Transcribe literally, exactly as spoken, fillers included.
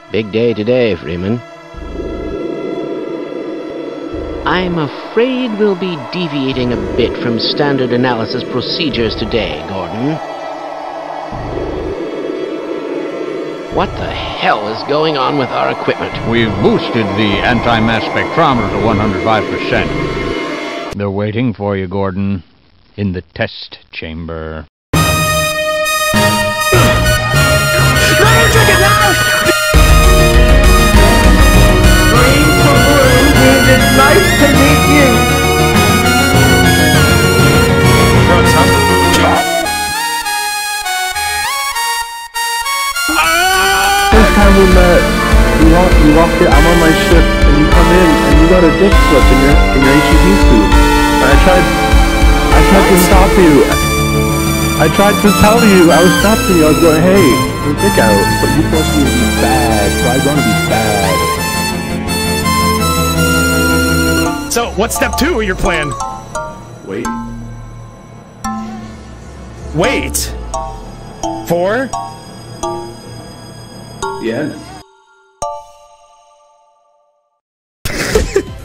Big day today, Freeman. I'm afraid we'll be deviating a bit from standard analysis procedures today, Gordon. What the hell is going on with our equipment? We've boosted the anti-mass spectrometer to one hundred five percent. They're waiting for you, Gordon, in the test chamber. It's nice to meet you! First time we met, you walk, you walked in, I'm on my ship, and you come in, and you got a dick slip in your, in your H E B suit. And I tried, I tried to stop you. I tried to tell you, I was stopping you, I was going, hey, your dick out, but you forced me to be bad, so I want to be bad. So, what's step two of your plan? Wait. Wait. For? The end.